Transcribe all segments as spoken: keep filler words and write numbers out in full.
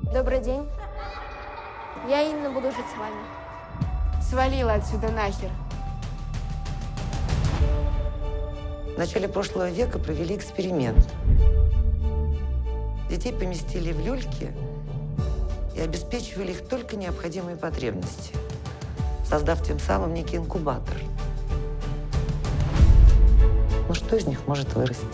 Добрый день. Я Инна, буду жить с вами. Свалила отсюда нахер. В начале прошлого века провели эксперимент. Детей поместили в люльки и обеспечивали их только необходимые потребности, создав тем самым некий инкубатор. Ну что из них может вырасти?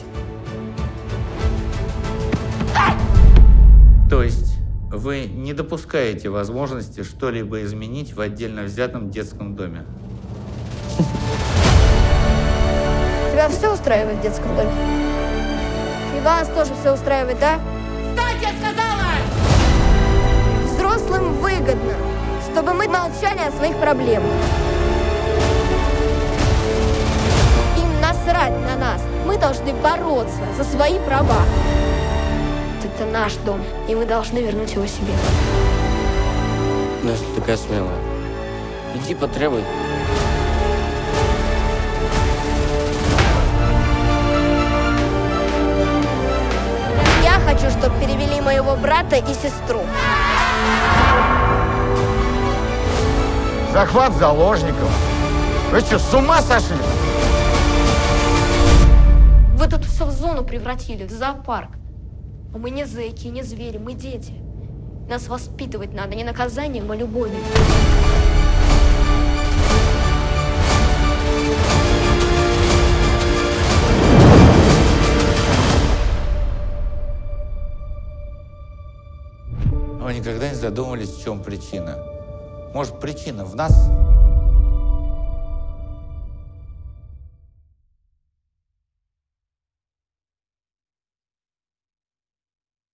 То есть вы не допускаете возможности что-либо изменить в отдельно взятом детском доме? Тебя все устраивает в детском доме? И вас тоже все устраивает, да? Встать, я сказала! Взрослым выгодно, чтобы мы молчали о своих проблемах. Им насрать на нас. Мы должны бороться за свои права. Это наш дом, и мы должны вернуть его себе. Ну, если такая смелая, иди потребуй. Я хочу, чтобы перевели моего брата и сестру. Захват заложников. Вы что, с ума сошли? Вы тут все в зону превратили, в зоопарк. А мы не зэки, не звери, мы дети. Нас воспитывать надо не наказанием, а любовью. Вы никогда не задумывались, в чем причина? Может, причина в нас?